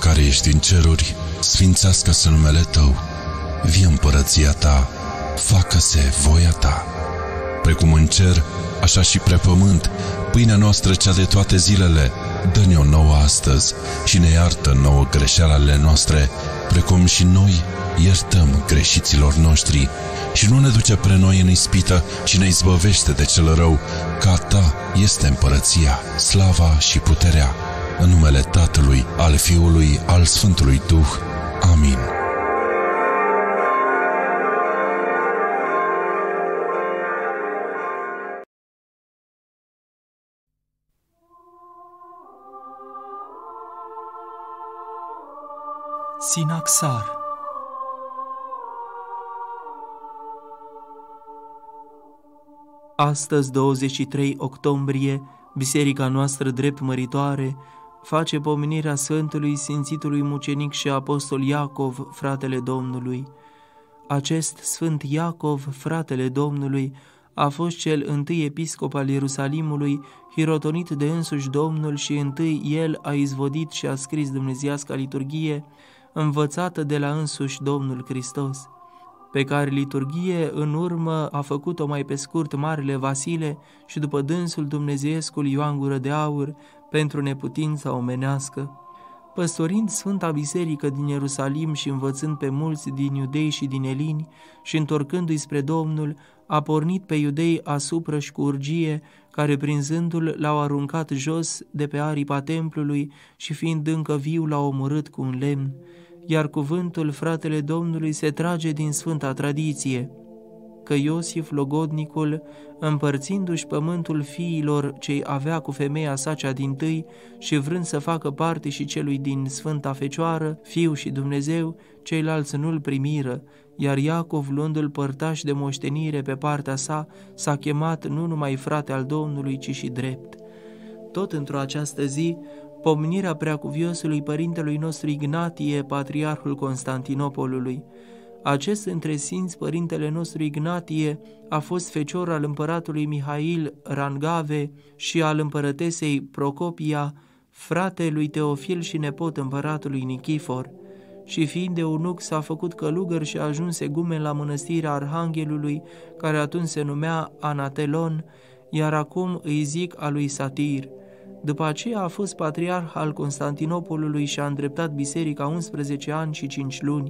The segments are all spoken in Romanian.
care ești în ceruri, sfințească-se numele Tău. Vie împărăția Ta, facă-se voia Ta. Precum în cer, așa și pe pământ, pâinea noastră cea de toate zilele, dă-ne-o nouă astăzi și ne iartă nouă greșelile noastre, precum și noi iertăm greșiților noștri. Și nu ne duce pre noi în ispită, ci ne izbăvește de cel rău, că a Ta este împărăția, slava și puterea, în numele Tatălui, al Fiului, al Sfântului Duh. Amin. Sinaxar. Astăzi, 23 octombrie, biserica noastră drept măritoare face pomenirea Sfântului Sfințitului Mucenic și Apostol Iacov, fratele Domnului. Acest Sfânt Iacov, fratele Domnului, a fost cel întâi episcop al Ierusalimului, hirotonit de însuși Domnul, și întâi el a izvodit și a scris dumnezeiasca liturghie, învățată de la însuși Domnul Hristos, pe care liturghie în urmă a făcut-o mai pe scurt Marele Vasile și după dânsul dumnezeiescul Ioan Gură de Aur pentru neputința omenească. Păstorind Sfânta Biserică din Ierusalim și învățând pe mulți din iudei și din elini și întorcându-i spre Domnul, a pornit pe iudei asupra-și cu urgie, care prinzându-l l-au aruncat jos de pe aripa templului și fiind încă viu l-au omorât cu un lemn. Iar cuvântul fratele Domnului se trage din sfânta tradiție, că Iosif Logodnicul, împărțindu-și pământul fiilor ce avea cu femeia sa cea dintâi și vrând să facă parte și celui din Sfânta Fecioară, Fiu și Dumnezeu, ceilalți nu-l primiră, iar Iacov, luându-l părtaș de moștenire pe partea sa, s-a chemat nu numai frate al Domnului, ci și drept. Tot într-o această zi, pomenirea preacuviosului părintelui nostru Ignatie, patriarhul Constantinopolului. Acest între sfinți părintele nostru Ignatie a fost fecior al împăratului Mihail Rangave și al împărătesei Procopia, frate lui Teofil și nepot împăratului Nichifor, și fiind eunuc s-a făcut călugăr și a ajuns egumen la mănăstirea Arhanghelului, care atunci se numea Anatelon, iar acum îi zic a lui Satir. După aceea a fost patriarh al Constantinopolului și a îndreptat biserica 11 ani și 5 luni.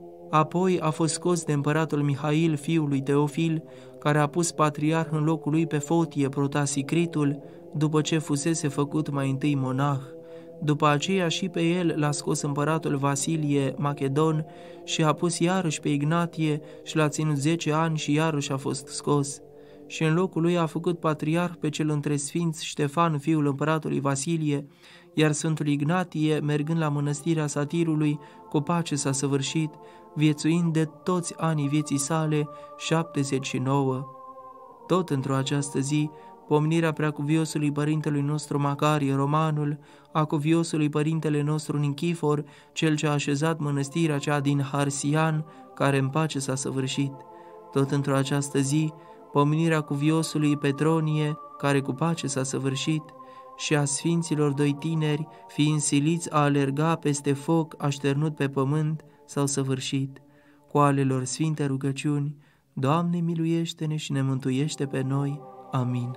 Apoi a fost scos de împăratul Mihail, fiul lui Teofil, care a pus patriarh în locul lui pe Fotie Protasicritul, după ce fusese făcut mai întâi monah. După aceea și pe el l-a scos împăratul Vasilie Macedon și a pus iarăși pe Ignatie și l-a ținut 10 ani și iarăși a fost scos. Și în locul lui a făcut patriarh pe cel între sfinți Ștefan, fiul împăratului Vasilie, iar Sfântul Ignatie, mergând la mănăstirea Satirului, cu pace s-a săvârșit, viețuind de toți anii vieții sale 79. Tot într-o această zi, pomenirea preacuviosului părintelui nostru Macarie Romanul, a cuviosului părintele nostru Nichifor, cel ce a așezat mănăstirea cea din Harsian, care în pace s-a săvârșit. Tot într-o această zi, pomenirea cuviosului Petronie, care cu pace s-a săvârșit, și a sfinților doi tineri, fiind siliți a alerga peste foc așternut pe pământ, s-au săvârșit. Cu ale lor sfinte rugăciuni, Doamne miluiește-ne și ne mântuiește pe noi. Amin.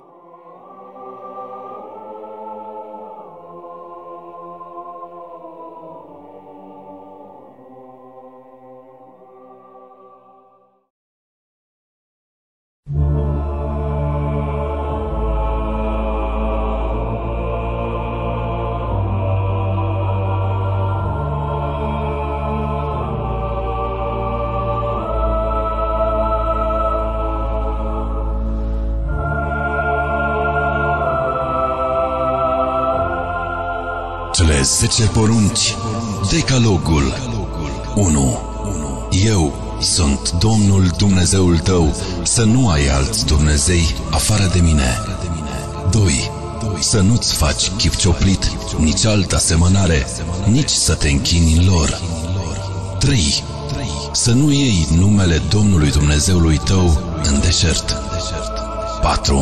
Cele 10 porunci, Decalogul 1. Eu sunt Domnul Dumnezeul tău, să nu ai alți Dumnezei afară de mine. 2. Să nu-ți faci chip cioplit, nici altă asemănare, nici să te închini în lor. 3. Să nu iei numele Domnului Dumnezeului tău în deșert. 4.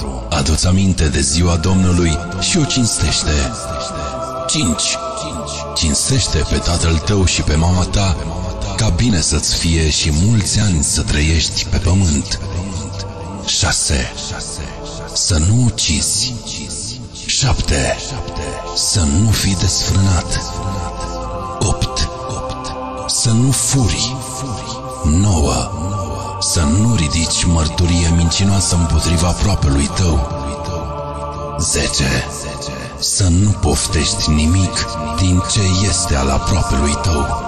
Adu-ți aminte de ziua Domnului și o cinstește. 5. Cinstește pe tatăl tău și pe mama ta, ca bine să-ți fie și mulți ani să trăiești pe pământ. 6. Să nu ucizi. 7. Să nu fii desfrânat. 8. Să nu furi. 9. Să nu ridici mărturie mincinoasă împotriva aproapelui tău. 10. Să nu poftești nimic din ce este al aproapelui tău.